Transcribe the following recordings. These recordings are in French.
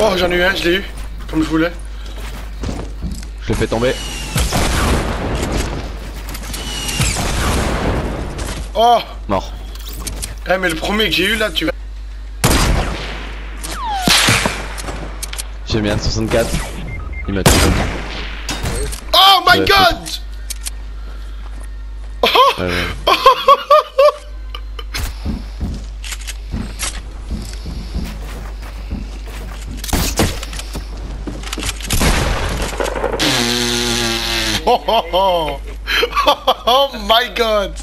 Oh, j'en ai eu un, je l'ai eu. Comme je voulais. Je l'ai fait tomber. Oh! Mort. Eh, mais le premier que j'ai eu là, tu vas. J'ai mis un 64. Il m'a tué. Oh my Ouais, god! Oh! Ouais. Oh, oh, oh. Oh my god!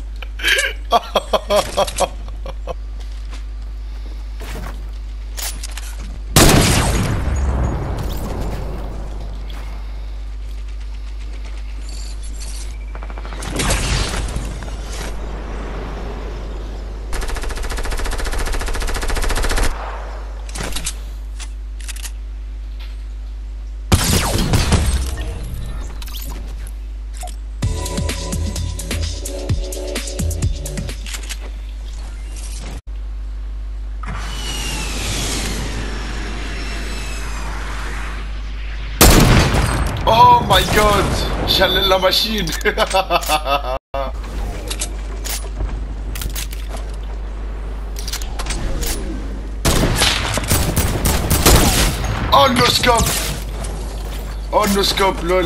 Oh my god! J'allais la machine! Oh no scope! Oh no scope, lol!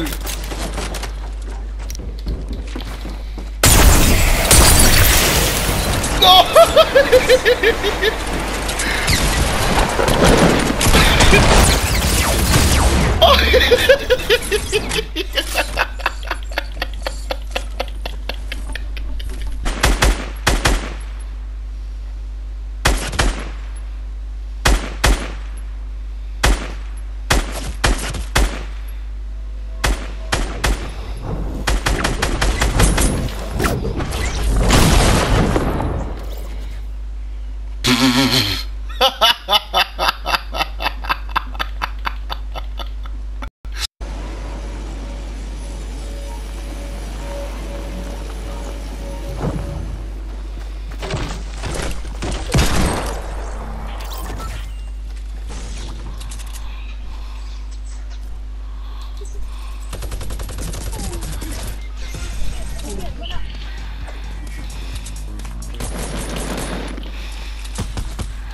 Non!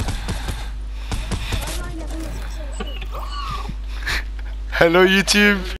Hello YouTube!